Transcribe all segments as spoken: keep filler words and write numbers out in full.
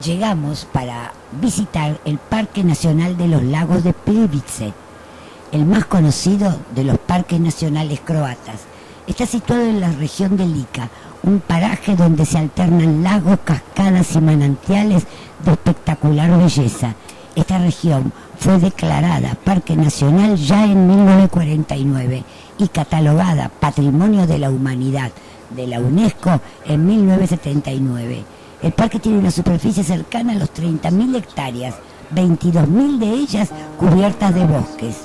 Llegamos para visitar el Parque Nacional de los Lagos de Plivice, el más conocido de los parques nacionales croatas. Está situado en la región de Lika, un paraje donde se alternan lagos, cascadas y manantiales de espectacular belleza. Esta región fue declarada Parque Nacional ya en mil novecientos cuarenta y nueve y catalogada Patrimonio de la Humanidad de la UNESCO en mil novecientos setenta y nueve. El parque tiene una superficie cercana a los treinta mil hectáreas, veintidós mil de ellas cubiertas de bosques.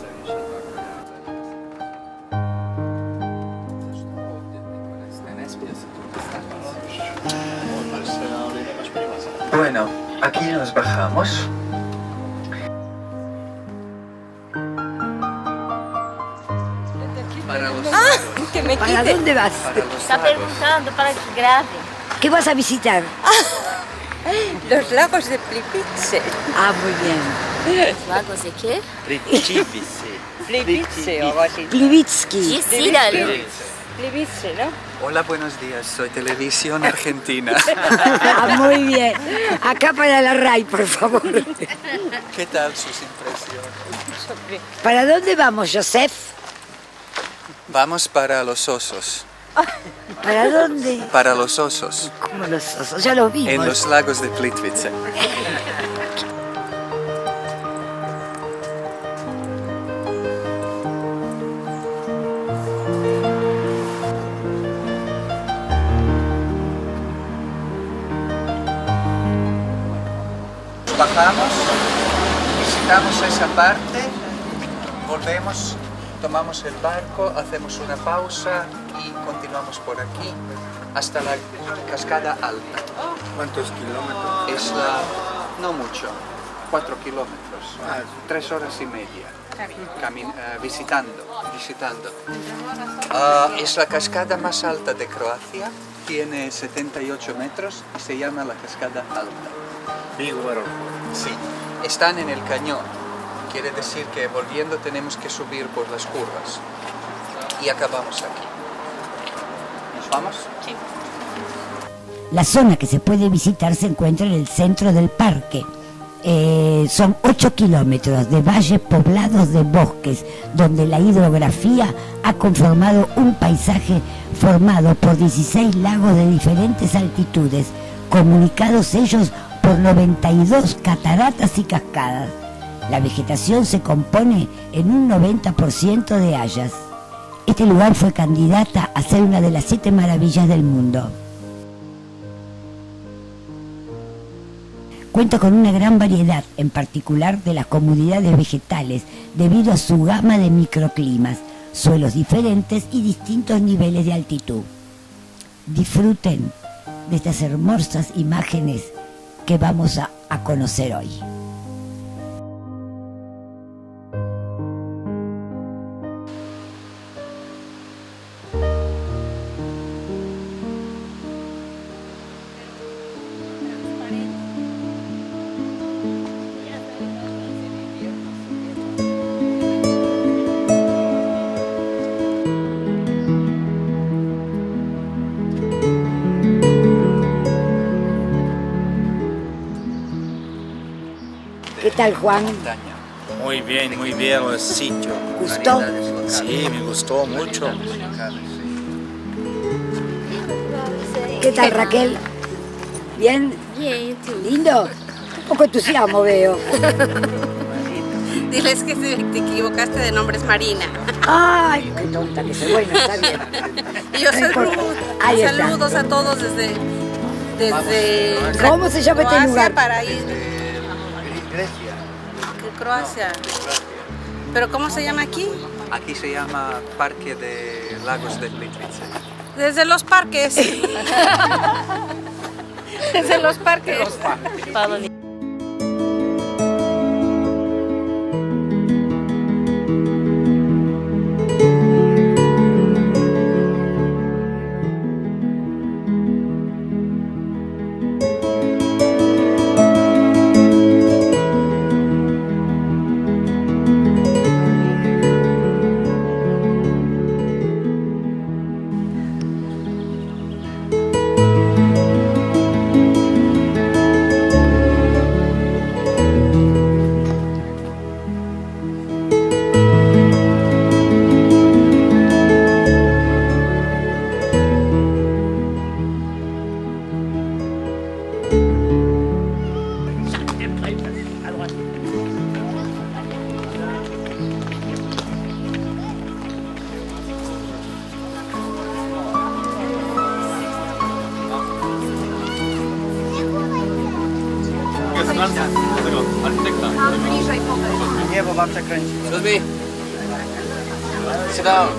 Bueno, aquí nos bajamos. Para los ah, que me ¿Para dónde vas? Para los Está lagos. preguntando para que grabe. ¿Qué vas a visitar? Los lagos de Plivice. Ah, muy bien. ¿Los lagos de qué? Plivice. Plivice o algo así. Plivitsky. Sí, sí, dale. Plivice. Plivice, ¿no? Hola, buenos días. Soy Televisión Argentina. Ah, muy bien. Acá para la R A I, por favor. ¿Qué tal sus impresiones? ¿Para dónde vamos, Joseph? Vamos para los osos. ¿Para dónde? Para los osos. Como los osos, ya los vimos. En los lagos de Plivice. Bajamos, visitamos esa parte, volvemos, tomamos el barco, hacemos una pausa y continuamos por aquí hasta la cascada alta. ¿Cuántos kilómetros? Es la... no mucho, cuatro kilómetros, tres horas y media, Camin uh, visitando, visitando. Uh, es la cascada más alta de Croacia, tiene setenta y ocho metros y se llama la cascada alta. Big Waterfall. Sí, están en el cañón, quiere decir que volviendo tenemos que subir por las curvas y acabamos aquí. ¿Nos vamos? Sí. La zona que se puede visitar se encuentra en el centro del parque. Eh, son ocho kilómetros de valles poblados de bosques, donde la hidrografía ha conformado un paisaje formado por dieciséis lagos de diferentes altitudes, comunicados ellos por noventa y dos cataratas y cascadas. La vegetación se compone en un noventa por ciento de hayas. Este lugar fue candidata a ser una de las siete maravillas del mundo. Cuenta con una gran variedad, en particular de las comunidades vegetales, debido a su gama de microclimas, suelos diferentes y distintos niveles de altitud. Disfruten de estas hermosas imágenes que vamos a, a conocer hoy. ¿Qué tal, Juan? Muy bien, muy bien el sitio. ¿Gustó? Sí, me gustó mucho. ¿Qué tal, Raquel? ¿Bien? Bien, tú. ¿Lindo? Un poco entusiasmo veo. Diles que te, te equivocaste de nombre, es Marina. ¡Ay, qué tonta que soy! Bueno, está bien. Y yo No importa. saludo, Ahí está. saludos a todos desde, desde ¿Cómo se llama este Croacia lugar? para ir Grecia. a Croacia. ¿Pero cómo se llama aquí? Aquí se llama Parque de Lagos de Plivice. Desde los parques. Desde los parques. Nie, bo babcia kręci. Excuse me. Sit down.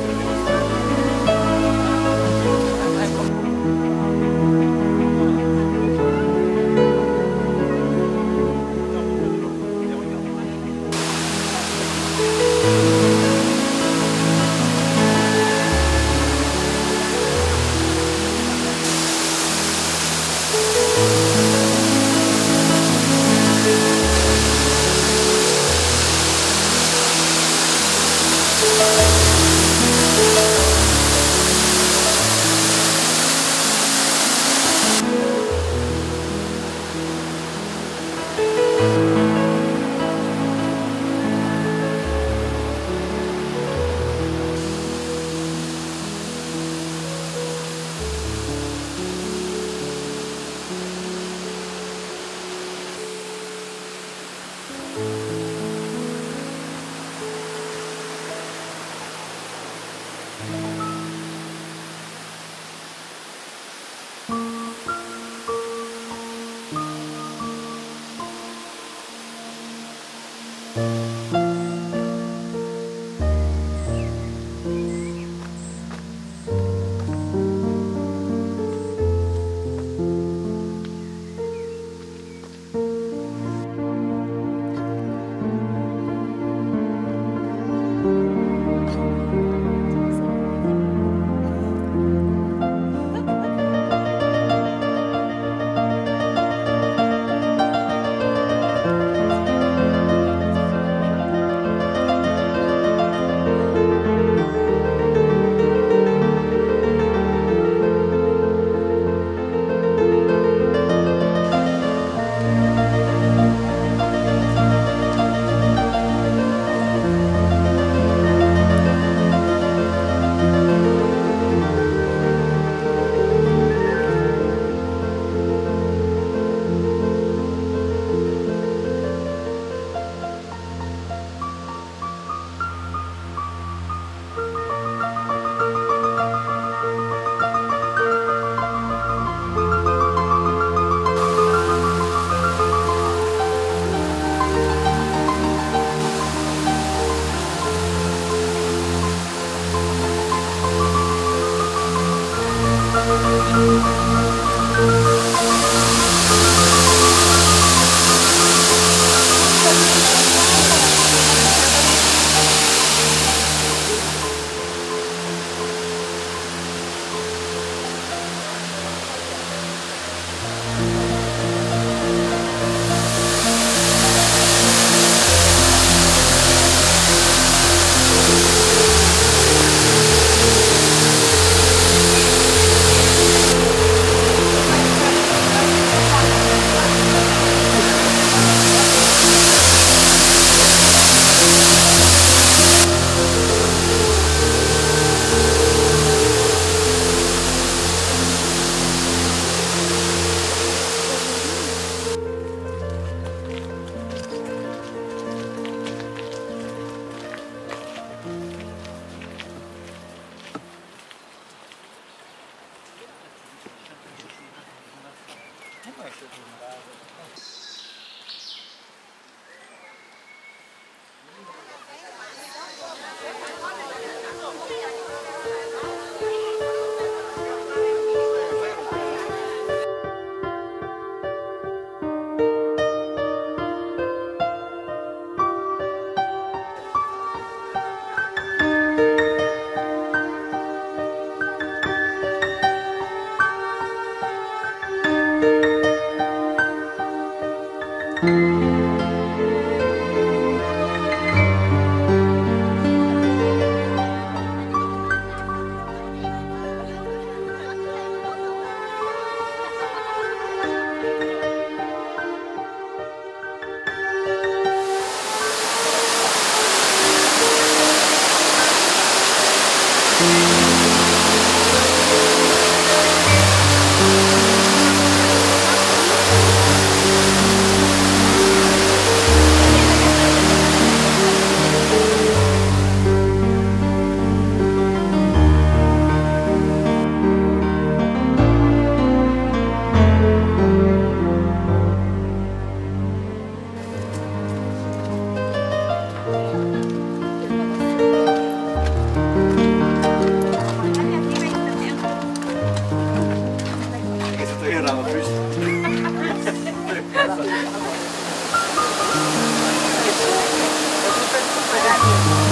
aquí.